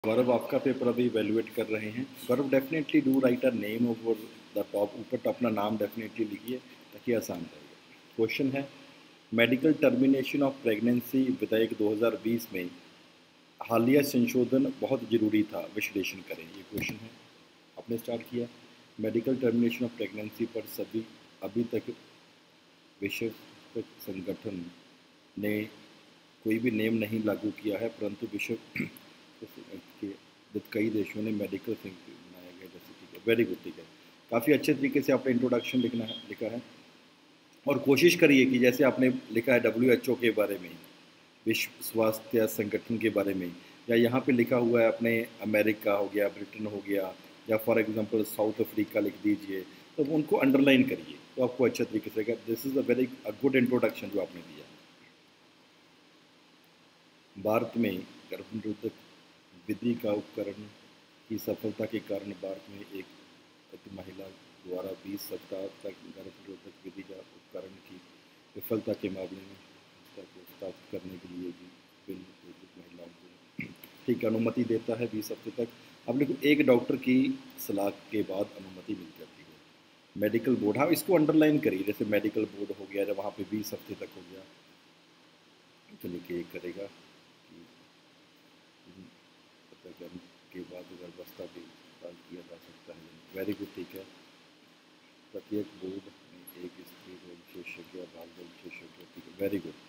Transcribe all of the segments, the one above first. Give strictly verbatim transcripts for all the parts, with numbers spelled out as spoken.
गौरव आपका पेपर अभी इवेलुएट कर रहे हैं। Gaurav definitely do right a name over the top, ऊपर तो अपना नाम डेफिनेटली लिखिए ताकि आसान रहेगा। क्वेश्चन है, मेडिकल टर्मिनेशन ऑफ प्रेगनेंसी विधेयक दो हज़ार बीस में हालिया संशोधन बहुत ज़रूरी था, विश्लेषण करें। ये क्वेश्चन है, आपने स्टार्ट किया। मेडिकल टर्मिनेशन ऑफ प्रेगनेंसी पर सभी अभी तक विश्व संगठन ने कोई भी नेम नहीं लागू किया है, परंतु विश्व के कई देशों ने मेडिकल बनाया गया जैसे। ठीक है, वेरी गुड। ठीक है, काफ़ी अच्छे तरीके से आपने इंट्रोडक्शन लिखना है लिखा है और कोशिश करिए कि जैसे आपने लिखा है डब्ल्यू एच ओ के बारे में, विश्व स्वास्थ्य संगठन के बारे में, या यहाँ पे लिखा हुआ है अपने अमेरिका हो गया, ब्रिटेन हो गया, या फॉर एग्जांपल साउथ अफ्रीका लिख दीजिए, तो उनको अंडरलाइन करिए तो आपको अच्छे तरीके से। This is a very good introduction जो आपने दिया। भारत में गर्भनिरोधक विधि का उपकरण की सफलता के कारण भारत में एक महिला द्वारा बीस सप्ताह तक गर्भनिरोधक विधि का उपकरण की विफलता के मामले में इसका स्थापित करने के लिए भी बिल महिलाओं को ठीक अनुमति देता है बीस हफ्ते तक। अब देखो, एक डॉक्टर की सलाह के बाद अनुमति मिल जाती है। मेडिकल बोर्ड, हाँ इसको अंडरलाइन करिए, जैसे मेडिकल बोर्ड हो गया, जब वहाँ पे बीस हफ्ते तक हो गया तो लेके एक करेगा के बाद गर्भावस्था भी इस्तेमाल किया जा सकता है। Very good. ठीक है, प्रत्येक बोर्ड में एक स्त्री रोग विशेषज्ञ, बाल रोग विशेषज्ञ। ठीक है, वेरी गुड।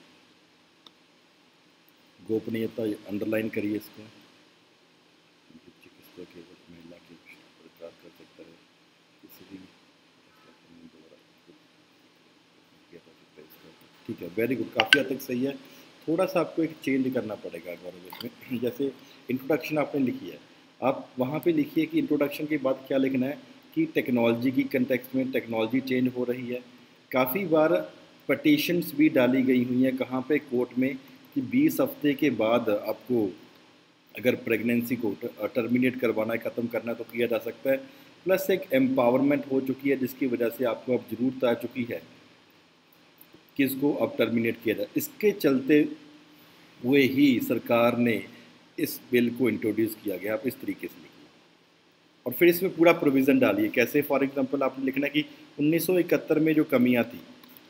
गोपनीयता अंडरलाइन करिए इसको। चिकित्सा केवल महिला के प्रचार कर सकता है, किसी भी द्वारा किया जा सकता है इसका। ठीक है, वेरी गुड, काफ़ी हद तक सही है। थोड़ा सा आपको एक चेंज करना पड़ेगा गौरव इसमें। जैसे इंट्रोडक्शन आपने लिखी है, आप वहाँ पे लिखिए कि इंट्रोडक्शन के बाद क्या लिखना है कि टेक्नोलॉजी की कंटेक्स्ट में टेक्नोलॉजी चेंज हो रही है। काफ़ी बार पटिशन्स भी डाली गई हुई हैं कहाँ पे, कोर्ट में, कि बीस हफ्ते के बाद आपको अगर प्रेगनेंसी को टर्मिनेट करवाना है, ख़त्म करना है, तो किया जा सकता है। प्लस एक एम्पावरमेंट हो चुकी है जिसकी वजह से आपको अब ज़रूरत आ चुकी है कि इसको अब टर्मिनेट किया जाए। इसके चलते हुए ही सरकार ने इस बिल को इंट्रोड्यूस किया गया। आप इस तरीके से लिखिए और फिर इसमें पूरा प्रोविज़न डालिए। कैसे, फॉर एग्जांपल आपने लिखना कि उन्नीस सौ इकहत्तर में जो कमियां थी,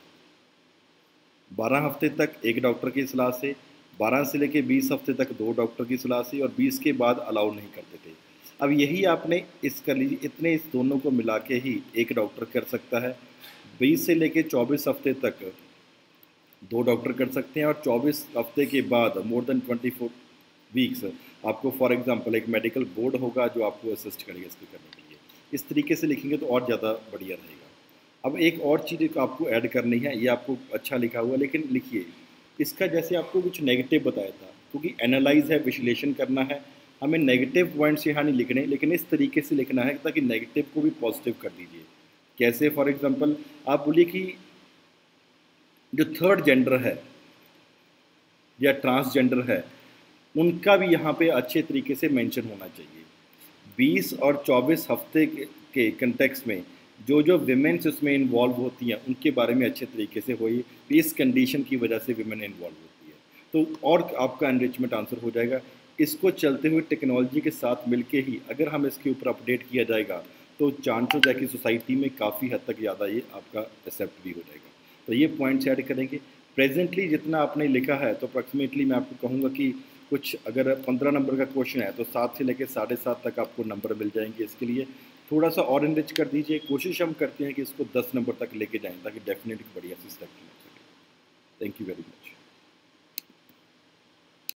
बारह हफ्ते तक एक डॉक्टर की सलाह से, बारह से लेकर बीस हफ्ते तक दो डॉक्टर की सलाह से, और बीस के बाद अलाउ नहीं करते थे। अब यही आपने इस कर लीजिए, इतने इस दोनों को मिला के ही एक डॉक्टर कर सकता है। बीस से लेकर चौबीस हफ्ते तक दो डॉक्टर कर सकते हैं, और चौबीस हफ्ते के बाद more than twenty four weeks आपको फॉर एग्जांपल एक मेडिकल बोर्ड होगा जो आपको असिस्ट करेगा इसके करने के लिए। इस तरीके से लिखेंगे तो और ज़्यादा बढ़िया रहेगा। अब एक और चीज़ आपको ऐड करनी है, ये आपको अच्छा लिखा हुआ, लेकिन लिखिए इसका जैसे आपको कुछ नेगेटिव बताया था, क्योंकि एनालाइज है, विश्लेषण करना है, हमें नेगेटिव पॉइंट्स यहाँ नहीं लिखने, लेकिन इस तरीके से लिखना है ताकि नेगेटिव को भी पॉजिटिव कर दीजिए। कैसे, फॉर एग्जाम्पल आप बोलिए कि जो थर्ड जेंडर है या ट्रांसजेंडर है, उनका भी यहाँ पे अच्छे तरीके से मेंशन होना चाहिए। बीस और चौबीस हफ्ते के कंटेक्स्ट में जो जो विमेंस उसमें इन्वॉल्व होती हैं उनके बारे में अच्छे तरीके से हो, इस कंडीशन की वजह से विमेन इन्वॉल्व होती है, तो और आपका एनरिचमेंट आंसर हो जाएगा। इसको चलते हुए टेक्नोलॉजी के साथ मिलके ही अगर हम इसके ऊपर अपडेट किया जाएगा तो चांसेस है कि सोसाइटी में काफ़ी हद तक ज़्यादा ये आपका एक्सेप्ट भी हो जाएगा। तो ये पॉइंट्स ऐड करेंगे। प्रेजेंटली जितना आपने लिखा है तो अप्रॉक्सीमेटली मैं आपको कहूँगा कि कुछ अगर पंद्रह नंबर का क्वेश्चन है तो सात से लेकर साढ़े सात तक आपको नंबर मिल जाएंगे। इसके लिए थोड़ा सा और इनरिच कर दीजिए। कोशिश हम करते हैं कि इसको दस नंबर तक लेके जाएं ताकि डेफिनेटली बढ़िया सी सिलेक्शन हो सके। Thank you very much.